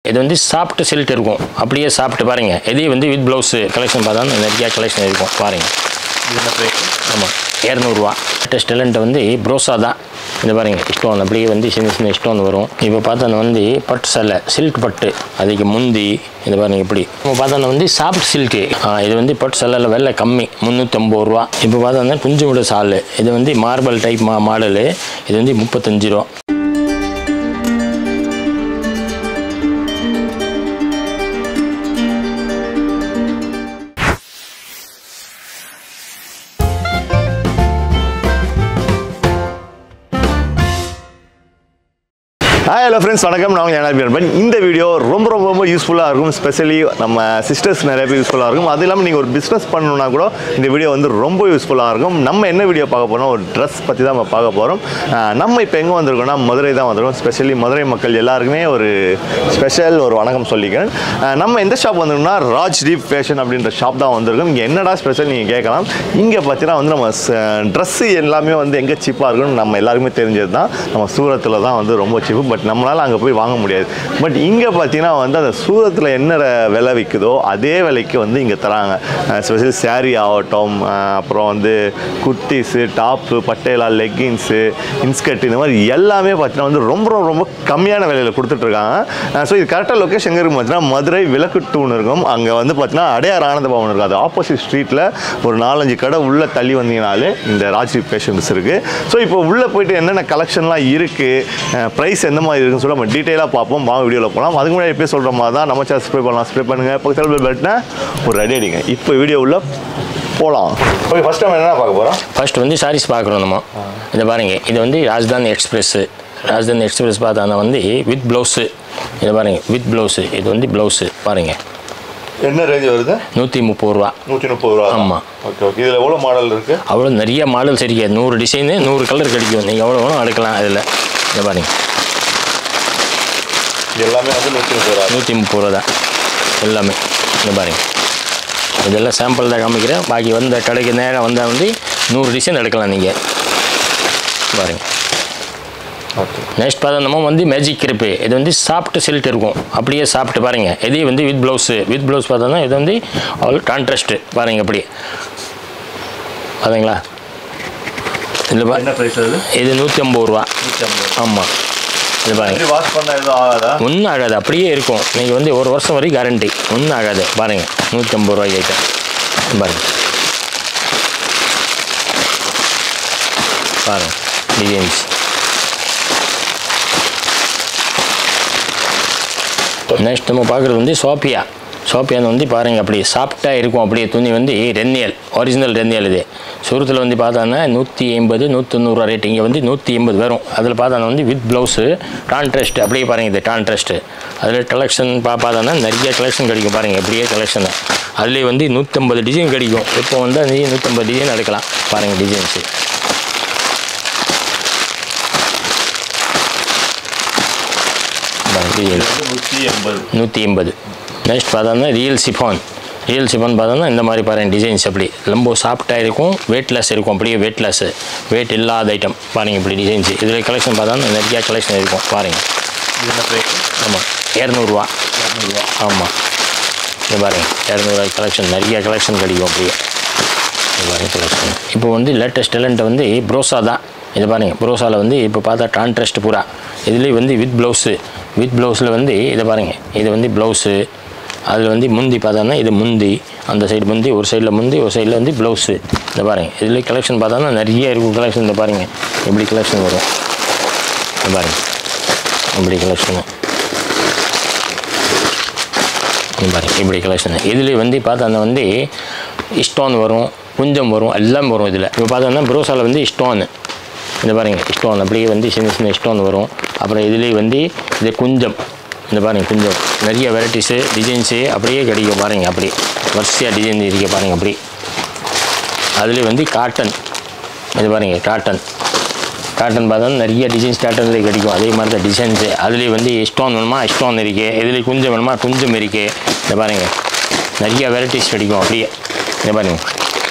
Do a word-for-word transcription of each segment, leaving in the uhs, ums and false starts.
இது வந்து soft silk இருக்கும் அப்படியே சாஃப்ட் பாருங்க இதே வந்து வித் ப்ளவுஸ் கலெக்ஷன் பார்த்தா நிறைய கலெக்ஷன் இருக்கும் பாருங்க ஆமாம் இரநூறுவா லேட்டஸ்ட் டேலண்ட் வந்து ப்ரோஸா தான் இந்த பாருங்க ஸ்டோன் அப்படியே வந்து சின்ன சின்ன ஸ்டோன் வரும் இப்போ பார்த்தா வந்து பட்டு சல்லை சில்க் பட்டு அதுக்கு முந்தி இந்த பாருங்க இப்படி இப்போ பார்த்தா வந்து சாஃப்ட் சில்க்கு இது வந்து பட்டு சல்லில் வெள்ளை கம்மி முந்நூற்றம்பது ரூபா இப்போ பார்த்தா குஞ்சு விட சால் இது வந்து மார்பல் டைப் மா மாடலு இது வந்து முப்பத்தஞ்சு ரூபா Hi hello friends, வணக்கம். நான் ஞானபியன். இந்த வீடியோ ரொம்ப ரொம்ப ரொம்ப யூஸ்ஃபுல்லாக இருக்கும். ஸ்பெஷலி நம்ம சிஸ்டர்ஸ் நிறைய பேர் யூஸ்ஃபுல்லாக இருக்கும். அது இல்லாமல் நீங்கள் ஒரு பிஸ்னஸ் பண்ணணுன்னா கூட இந்த வீடியோ வந்து ரொம்ப யூஸ்ஃபுல்லாக இருக்கும். நம்ம என்ன வீடியோ பார்க்க போகிறோம், ஒரு ட்ரெஸ் பற்றி தான் நம்ம பார்க்க போகிறோம். நம்ம இப்போ எங்கே வந்திருக்கோம்னா மதுரை தான் வந்திருக்கோம். ஸ்பெஷலி மதுரை மக்கள் எல்லாருக்குமே ஒரு ஸ்பெஷல் ஒரு வணக்கம் சொல்லிக்கிறேன். நம்ம எந்த ஷாப் வந்திருக்கோம்னா ராஜ்தீப் ஃபேஷன் அப்படின்ற ஷாப் தான் வந்திருக்கோம். இங்கே என்னடா ஸ்பெஷல் நீங்கள் கேட்கலாம். இங்கே பார்த்தீங்கன்னா வந்து நம்ம ட்ரெஸ்ஸு எல்லாமே வந்து எங்கே சீப்பாக இருக்குன்னு நம்ம எல்லாருக்குமே தெரிஞ்சது தான். நம்ம சூரத்தில் தான் வந்து ரொம்ப சீப்பு. பட் நம்மளால் அங்கே போய் வாங்க முடியாது. பட் இங்கே பார்த்தீங்கன்னா வந்து அந்த சூரத்தில் என்ன விலை விற்குதோ அதே விலைக்கு வந்து இங்கே தராங்க. ஸ்பெஷல் சாரீ ஆகட்டும், அப்புறம் வந்து குர்த்திஸு, டாப்பு, பட்டேலா, லெக்கின்ஸு, இன்ஸ்கர்ட், இந்த மாதிரி எல்லாமே பார்த்தீங்கன்னா வந்து ரொம்ப ரொம்ப ரொம்ப கம்மியான விலையில் கொடுத்துட்ருக்காங்க. ஸோ இது கரெக்டாக லொக்கேஷன் எங்கே இருக்கும் பார்த்தீங்கன்னா மதுரை விளக்கு டூன் இருக்கும். அங்கே வந்து பார்த்தீங்கன்னா அடையார் ஆனந்த பவன் இருக்கும். அது ஆப்போசிட் ஸ்ட்ரீட்டில் ஒரு நாலஞ்சு கடை உள்ளே தள்ளி வந்தீங்கனாலே இந்த ராஜ்தீப் ஃபேஷன்ஸ் இருக்குது. ஸோ இப்போ உள்ளே போய்ட்டு என்னென்ன கலெக்ஷன்லாம் இருக்குது, ப்ரைஸ் எந்த மாதிரி இருக்குன்னு சொல்லி நம்ம டீட்டெயிலாக பார்ப்போம். வாங்க வீடியோவில் போகலாம். அதுக்கு முன்னாடி எப்போ சொல்கிற மாதிரி தான் நம்ம சேனல் சப்ஸ்கிரைப் பண்ணலாம். சப்ஸ்கிரைப் பண்ணுங்கள். இப்போ செல்பல் பட்டனை ஒரு ரெடி அடிங்க. இப்போ வீடியோ உள்ள போகலாம். ஓகே, ஃபஸ்ட் டைம் என்ன பார்க்க போகிறோம்? ஃபர்ஸ்ட் வந்து சாரீஸ் பார்க்குறோம் நம்ம. இதை பாருங்க, இது வந்து ராஜ்தானி எக்ஸ்பிரஸ்ஸு. ராஜ்தானி எக்ஸ்பிரஸ் பார்த்தா வந்து வித் ப்ளவுஸு. இதை பாருங்க வித் ப்ளவுஸு. இது வந்து ப்ளவுஸு பாருங்க. என்ன ரேஞ்ச் வருது? நூற்றி முப்பது ரூபா. நூற்றி முப்பது ரூபா. ஆமாம். Okay okay. இதில் எவ்வளோ மாடல் இருக்குது? அவ்வளோ நிறைய மாடல்ஸ் இருக்குது. நூறு டிசைனு நூறு கலர் கிடைக்கும். நீங்கள் எவ்வளோ வேணும் எடுக்கலாம். அதில் இதை பாருங்க எல்லாமே வந்து நூற்றி முப்பது ரூபா. நூற்றி முப்பது ரூபா தான் எல்லாமே. இந்த பாருங்க இதெல்லாம் சாம்பிள் தான் காமிக்கிறேன். பாக்கி வந்த கடைக்கு நேரம் வந்தால் வந்து நூறு டிசைன் எடுக்கலாம் நீங்கள் பாருங்க. ஓகே. நெக்ஸ்ட் பார்த்தா நம்ம வந்து மேஜிக் கிரிப்பு. இது வந்து சாஃப்ட் சில்க் இருக்கும் அப்படியே சாஃப்ட் பாருங்கள். இதே வந்து வித் ப்ளவுஸு. வித் ப்ளவுஸ் பார்த்தோன்னா இது வந்து ஆல் கான்ட்ராஸ்ட்டு பாருங்கள் அப்படி பார்த்தீங்களா. இதில் என்ன ப்ரைஸ் அது? இது நூற்றி ஐம்பது ரூபா. ஆமாம். இது பாருங்க வாஷ் பண்ண எதுவும் ஆகாதா? ஒன்றும் ஆகாது, அப்படியே இருக்கும். நீங்கள் வந்து ஒரு வருஷம் வரைக்கும் கேரண்டி. ஒன்றும் ஆகாது பாருங்கள். நூற்றி ஐம்பது ரூபாய் ஐட்டம் பாருங்கள். பாருங்கள் டிசைன்ஸ். நெக்ஸ்ட் நம்ம பார்க்குறது வந்து சோப்பியா. சோப்பியான்னு வந்து பாருங்கள் அப்படியே சாஃப்டாக இருக்கும். அப்படியே துணி வந்து ரென்னியல், ஒரிஜினல் ரென்னியல். இது சூரத்தில் வந்து பார்த்தோன்னா நூற்றி ஐம்பது நூற்றொண்ணூறுவா ரேட். இங்கே வந்து நூற்றி ஐம்பது வரும். அதில் பார்த்தோன்னா வந்து வித் ப்ளவுஸு கான்ட்ராஸ்ட் அப்படியே பாருங்கள். இது கான்ட்ராஸ்ட்டு. அதில் கலெக்ஷன் பா பார்த்தோன்னா நிறைய கலெக்ஷன் கிடைக்கும் பாருங்கள். எப்படியே கலெக்ஷனு அதுலேயே வந்து நூற்றம்பது டிசைன் கிடைக்கும். இப்போ வந்து அந்த நூற்றம்பது டிசைன் எடுக்கலாம் பாருங்கள் டிசைன்ஸு. நூற்றி எண்பது. நெக்ஸ்ட் பார்த்தோன்னா ரியல் சிஃபான். ரியல் சிஃபான் பார்த்தோன்னா இந்த மாதிரி பாருங்கள் டிசைன்ஸ். அப்படி ரொம்ப சாஃப்டாக இருக்கும், வெயிட்லெஸ் இருக்கும். அப்படியே வெயிட்லெஸ்ஸு, வெயிட் இல்லாத ஐட்டம் பாருங்கள் இப்படி டிசைன்ஸு. இதில் கலெக்ஷன் பார்த்தோன்னா நிறையா கலெக்ஷன் இருக்கும் பாருங்கள். ஆமாம், இரநூறுவா. இரநூறுவா ஆமாம். இது பாருங்கள் இரநூறுவா கலெக்ஷன் நிறைய கலெக்ஷன் கிடைக்கும் அப்படியே. இது பாருங்கள் கலெக்ஷன். இப்போ வந்து லேட்டஸ்ட் டேலண்ட் வந்து ப்ரோஸா தான். இது பாருங்கள் ப்ரோஸாவில் வந்து இப்போ பார்த்தா கான்ட்ராஸ்ட் பூரா. இதுலேயே வந்து வித் ப்ளவுஸு. வித் ப்ளவுஸில் வந்து இதை பாருங்கள். இது வந்து ப்ளவுஸு. அதில் வந்து முந்தி பார்த்தோன்னா இது முந்தி. அந்த சைடு முந்தி, ஒரு சைடில் முந்தி, ஒரு சைடில் வந்து ப்ளவுஸு. இந்த பாருங்கள் இதில் கலெக்ஷன் பார்த்தோன்னா நிறைய இருக்கும் கலெக்ஷன். இந்த பாருங்கள் எப்படி கலெக்ஷன் வரும். இந்த பாருங்கள் இப்படி கலெக்ஷனு. இந்த பாருங்கள் இப்படி கலெக்ஷனு. இதுலேயே வந்து பார்த்தோன்னா வந்து ஸ்டோன் வரும், குஞ்சம் வரும், எல்லாம் வரும். இதில் இப்போ பார்த்தோன்னா ப்ரோஸாவில் வந்து ஸ்டோனு. இந்த பாருங்கள் ஸ்டோன் அப்படியே வந்து சின்ன சின்ன ஸ்டோன் வரும். அப்புறம் இதுலேயே வந்து இது குஞ்சம். இந்த பாருங்கள் குஞ்சம் நிறைய வெரைட்டிஸு டிசைன்ஸு அப்படியே கிடைக்கும் பாருங்கள். அப்படி வரிசையாக டிசைன் இருக்க பாருங்கள் அப்படி. அதுலேயே வந்து காட்டன். இது பாருங்கள் காட்டன். காட்டன் பார்த்தோன்னா நிறைய டிசைன்ஸ் காட்டன்லேயே கிடைக்கும். அதே மாதிரி தான் டிசைன்ஸு. அதுலேயே வந்து ஸ்டோன் வேணுமா ஸ்டோன் இருக்குது. இதுலேயே குஞ்சம் வேணுமா குஞ்சம் இருக்குது. இந்த பாருங்கள் நிறைய வெரைட்டிஸ் கிடைக்கும் அப்படியே. இந்த பாருங்கள்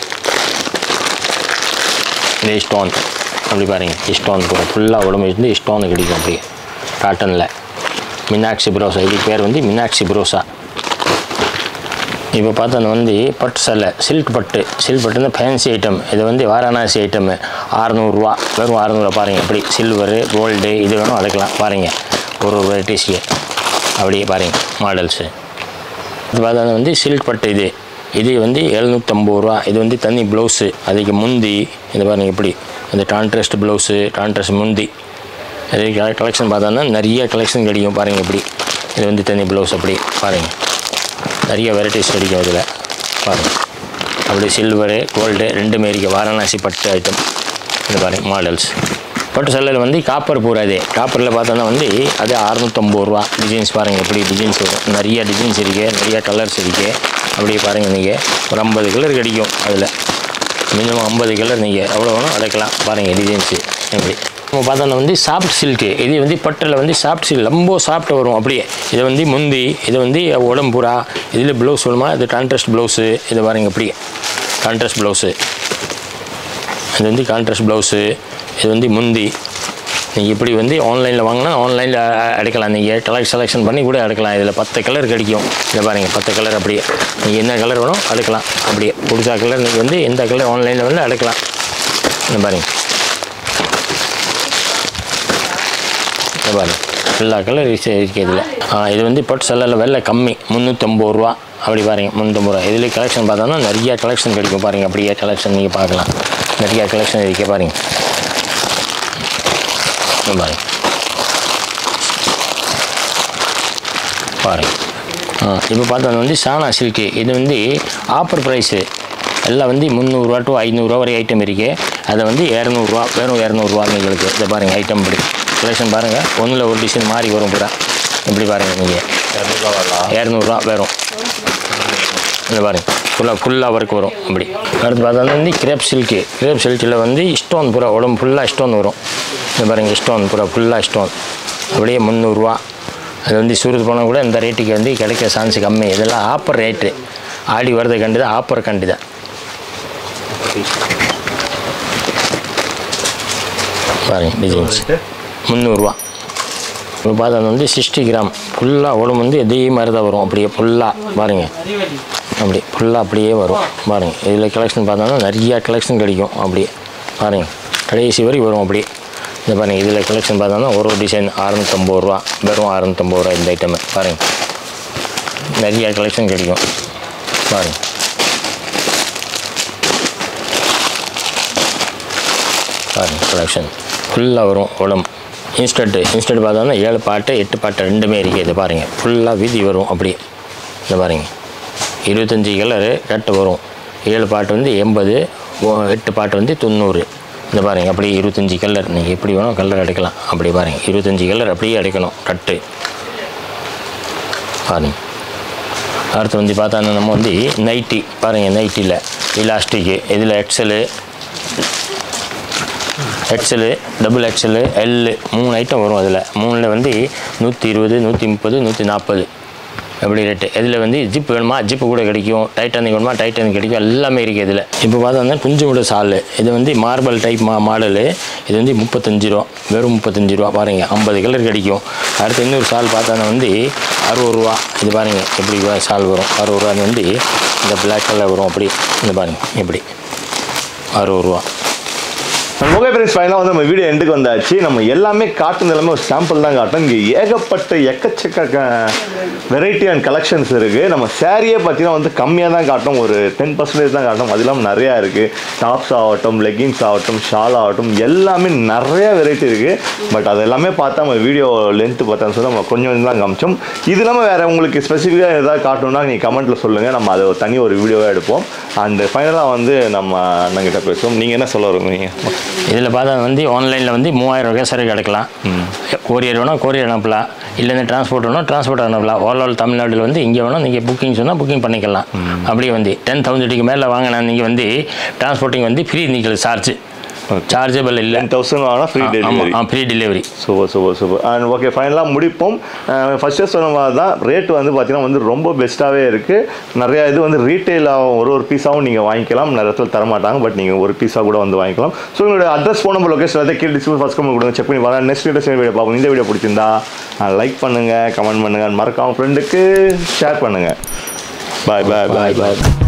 இந்த ஸ்டோன் அப்படி பாருங்கள். ஸ்டோன் ஃபுல்லாக உடம்பு இருந்து ஸ்டோனு கிடைக்கும் அப்படியே காட்டனில். மீனாட்சி புரோசா, இதுக்கு பேர் வந்து மீனாட்சி புரோசா. இப்போ பார்த்தோன்னா வந்து பட்டு சேலை, சில்க் பட்டு, சில்க் பட்டுன்னா ஃபேன்சி ஐட்டம். இது வந்து வாரணாசி ஐட்டமு, அறநூறுரூவா, வெறும் அறநூறுவா பாருங்கள். எப்படி சில்வரு, கோல்டு இது வேணும் எடுக்கலாம் பாருங்கள். ஒரு ஒரு வெரைட்டிஸ்க்கு அப்படியே பாருங்கள் மாடல்ஸு. இது பார்த்தா வந்து சில்க் பட்டு, இது இது வந்து எழுநூற்றம்பது ரூபா. இது வந்து தனி ப்ளவுஸு, அதுக்கு முந்தி இது பாருங்கள். எப்படி இந்த கான்ட்ராஸ்ட் ப்ளவுஸு, கான்ட்ராஸ்ட் முந்தி, அது கலெக்ஷன் பார்த்தோன்னா நிறைய கலெக்ஷன் கிடைக்கும் பாருங்கள். எப்படி இது வந்து தனி ப்ளவுஸ், அப்படி பாருங்கள் நிறைய வெரைட்டிஸ் கிடைக்கும் இதில் பாருங்கள். அப்படி சில்வரு, கோல்டு ரெண்டுமே இருக்குது. வாரணாசி பட்டு ஐட்டம் இது பாருங்கள் மாடல்ஸ். பட்டு சேலையில் வந்து காப்பர் பூரா, இது காப்பரில் பார்த்தோன்னா வந்து அது அறுநூற்றம்பது ரூபா. டிசைன்ஸ் பாருங்கள் எப்படி டிசைன்ஸ் வரும், நிறைய டிசைன்ஸ் இருக்குது, நிறைய கலர்ஸ் இருக்குது. அப்படியே பாருங்கள், நீங்கள் ஒரு ஐம்பது கலர் கிடைக்கும் அதில், மினிமம் ஐம்பது கலர் நீங்கள் எவ்வளோ வேணும் அடைக்கலாம் பாருங்கள் டிசைன்ஸு. எப்படி நம்ம பார்த்தோன்னா வந்து சாஃப்ட் சில்க்கு, இது வந்து பட்டில் வந்து சாஃப்ட் சில்க் ரொம்ப சாஃப்ட் வரும். அப்படியே இது வந்து முந்தி, இது வந்து உடம்புறா. இதில் ப்ளவுஸ் சொல்லுமா, இது கான்ட்ராஸ்ட் ப்ளவுஸு. இது பாருங்கள் அப்படியே கான்ட்ராஸ்ட் ப்ளவுஸு, இது வந்து கான்ட்ராஸ்ட் ப்ளவுஸு. இது வந்து முந்தி. நீங்கள் இப்படி வந்து ஆன்லைனில் வாங்கினா ஆன்லைனில் எடுக்கலாம். நீங்கள் கலர் செலெக்ஷன் பண்ணி கூட எடுக்கலாம். இதில் பத்து கலர் கிடைக்கும். இதை பாருங்கள் பத்து கலர். அப்படியே நீங்கள் என்ன கலர் வேணும் எடுக்கலாம். அப்படியே பிடிச்சா கலர் நீங்கள் வந்து எந்த கலர் ஆன்லைனில் வந்து எடுக்கலாம். இந்த பாருங்கள், இந்த பாருங்கள் எல்லா கலர் இருக்குது இதில். இது வந்து பட்டு சேலையில் வெள்ளை கம்மி, முந்நூற்றம்பது ரூபா. அப்படி பாருங்கள் முந்நூற்றம்பது ரூபா. இதில் கலெக்ஷன் பார்த்தோன்னா நிறையா கலெக்ஷன் கிடைக்கும் பாருங்கள். அப்படியே கலெக்ஷன் நீங்கள் பார்க்கலாம், நிறையா கலெக்ஷன் இருக்குது பாருங்கள். பாருங்க பாருங்க ஆ இப்போ பார்த்தோன்னா வந்து சானா சில்க்கு, இது வந்து ஆஃபர் ப்ரைஸு எல்லாம் வந்து முந்நூறுரூவா டு ஐநூறுரூவா வரை ஐட்டம் இருக்குது. அதை வந்து இரநூறுவா, வெறும் இரநூறுவா உங்களுக்கு. இதை பாருங்கள் ஐட்டம் இப்படி கலெக்ஷன் பாருங்கள். ஒன்றில் ஒரு டிசைன் மாறி வரும் பூரா. இப்படி பாருங்கள் நீங்கள் இரநூறுவா இரநூறுவா வரும். இந்த பாருங்கள் ஃபுல்லாக ஃபுல்லாக ஒர்க் வரும். அப்படி அடுத்து பார்த்தோன்னா வந்து கிரேப் சில்க்கு, கிரேப் சில்கில் வந்து ஸ்டோன் பூரா உடம்பு ஃபுல்லாக ஸ்டோன் வரும். இந்த பாருங்கள் ஸ்டோன் பூரா ஃபுல்லாக ஸ்டோன். அப்படியே முந்நூறுரூவா. அது வந்து சூரத் போனால் கூட இந்த ரேட்டுக்கு வந்து கிடைக்க சான்ஸ் கம்மி. இதெல்லாம் ஆப்பர் ரேட்டு, ஆடி வரதை கண்டு தான், ஆப்பர் கண்டு தான். பாருங்கள் டிசைன்ஸ் முந்நூறுரூவா. இப்போ பார்த்தா வந்து சிக்ஸ்டி கிராம் ஃபுல்லாக உடம்பு வந்து இதே மாதிரி தான் வரும். அப்படியே ஃபுல்லாக பாருங்கள், அப்படி ஃபுல்லாக அப்படியே வரும் பாருங்கள். இதில் கலெக்ஷன் பார்த்தோன்னா நிறையா கலெக்ஷன் கிடைக்கும். அப்படியே பாருங்கள் கடைசி வரை வரும். அப்படியே இந்த பாருங்கள் இதில் கலெக்ஷன் பார்த்தோன்னா ஒரு ஒரு டிசைன் அறுநூற்றம்பது ரூபா, வெறும் அறுநூற்றம்பது ரூபா இந்த ஐட்டமு. பாருங்கள் நிறையா கலெக்ஷன் கிடைக்கும் பாருங்கள். பாருங்கள் கலெக்ஷன் ஃபுல்லாக வரும் உடம்பு. இன்ஸ்டன்ட்டு இன்ஸ்டன்ட் பார்த்தோன்னா ஏழு பாட்டு எட்டு பாட்டு ரெண்டுமே இருக்குது. இது பாருங்கள் ஃபுல்லாக வீதி வரும். அப்படியே இந்த பாருங்கள் இருபத்தஞ்சி கலரு கட்டு வரும். ஏழு பாட்டு வந்து எண்பது, எட்டு பாட்டு வந்து தொண்ணூறு. இந்த பாருங்கள் அப்படியே இருபத்தஞ்சி கலர் நீங்கள் எப்படி வேணும் கலர் எடுக்கலாம். அப்படி பாருங்கள் இருபத்தஞ்சி கலர் அப்படியே எடுக்கணும் கட்டு பாருங்கள். அடுத்து வந்து பார்த்தா நம்ம வந்து நைட்டி பாருங்கள். நைட்டியில் இலாஸ்டிக்கு, இதில் XL, XL, double XL, L மூணு ஐட்டம் வரும். அதில் மூணில் வந்து நூற்றி இருபது, நூற்றி முப்பது, நூற்றி நாற்பது எப்படி ரேட்டு. இதில் வந்து ஜிப்பு வேணுமா ஜிப்பு கூட கிடைக்கும், டைட்டானிக் வேணுமா டைட்டானிக் கிடைக்கும், எல்லாமே இருக்குது இதில். இப்போ பார்த்தோன்னா குஞ்சு விட சால், இது வந்து மார்பல் டைப் மா மாடலு. இது வந்து முப்பத்தஞ்சு ரூபா, வெறும் முப்பத்தஞ்சு ரூபா பாருங்கள். ஐம்பது கலர் கிடைக்கும். அடுத்து இன்னொரு சால் பார்த்தோன்னா வந்து அறுபது ரூபா. இது பாருங்கள் எப்படி சால் வரும். அறுபது ரூபா வந்து இந்த பிளாக் கலர் வரும். அப்படி இந்த பாருங்கள் எப்படி அறுபது ரூபா. ஓகே ஃப்ரெண்ட்ஸ், ஃபைனலாக வந்து நம்ம வீடியோ எண்டுக்கு வந்தாச்சு. நம்ம எல்லாமே காட்டுறது எல்லாமே ஒரு சாம்பிள் தான் காட்டும். இங்கே ஏகப்பட்ட எக்கச்சக்க வெரைட்டி அண்ட் கலெக்ஷன்ஸ் இருக்குது. நம்ம சாரியே பார்த்தீங்கன்னா வந்து கம்மியாக தான் காட்டும், ஒரு டென் பர்சன்டேஜ் தான் காட்டும். அது இல்லாமல் நிறையா இருக்குது. டாப்ஸ் ஆகட்டும், லெகின்ஸ் ஆகட்டும், ஷால் ஆகட்டும், எல்லாமே நிறையா வெரைட்டி இருக்குது. பட் அது எல்லாமே பார்த்தா நம்ம வீடியோ லென்த்து பார்த்தோன்னு சொல்லி நம்ம கொஞ்சம் கொஞ்சம் தான் காமிச்சோம். இது இல்லாமல் வேறு உங்களுக்கு ஸ்பெசிஃபிக்காக எதாவது காட்டணும்னா நீங்கள் கமெண்ட்டில் சொல்லுங்கள், நம்ம அதை தனி ஒரு வீடியோவாக எடுப்போம். அண்டு ஃபைனலாக வந்து நம்ம அண்ணங்கிட்ட பேசுவோம். நீங்கள் என்ன சொல்ல வருங்க? நீங்கள் இதில் பார்த்தா வந்து ஆன்லைனில் வந்து மூவாயிரம் ரூபாய் சரக்கு எடுக்கலாம். கொரியர் வேணும் கொரியர் அனுப்பலாம், இல்லைன்னா டிரான்ஸ்போர்ட் வேணும் டிரான்ஸ்போர்ட் அனுப்பலாம். ஓவரால் தமிழ்நாட்டில் வந்து இங்கே வேணும் நீங்கள் புக்கிங் சொன்னால் புக்கிங் பண்ணிக்கலாம். அப்படியே வந்து டென் தௌசண்ட்க்கு மேலே வாங்கினா நீங்கள் வந்து டிரான்ஸ்போர்ட்டிங் வந்து ஃப்ரீ நீங்கள் சார்ஜ். சார்ஜபிள் இல்லை. டென் தௌசண்ட் வாங்கினா ஃப்ரீ டெலிவரி. ஆமாம், free delivery. Super super super. And okay, ஃபைனலாக முடிப்போம். ஃபஸ்ட்டே சொன்ன மாதிரி தான் ரேட் வந்து பார்த்தீங்கன்னா வந்து ரொம்ப பெஸ்ட்டாகவே இருக்குது. நிறையா இது வந்து ரீட்டெயிலாகவும் ஒரு ஒரு பீஸாகவும் நீங்கள் வாங்கிக்கலாம், நிறைய இடத்துல தரமாட்டாங்க, பட் நீங்கள் ஒரு பீஸாக கூட வந்து வாங்கிக்கலாம். ஸோ உங்களோட அட்ரஸ், ஃபோன் நம்பர், லொகேஷன் எல்லாத்தையும் கீழே டிஸ்கிரிப்ஷன் ஃபஸ்ட் கமெண்ட் கொடுங்க, செக் பண்ணி பாருங்கள். நெக்ஸ்ட் வீடியோ வீடியோ பார்ப்போம். இந்த வீடியோ பிடிச்சிருந்தா லைக் பண்ணுங்கள், கமெண்ட் பண்ணுங்கள், மறக்காம ஃப்ரெண்டுக்கு ஷேர் பண்ணுங்கள். பாய் பாய் பாய் பாய்.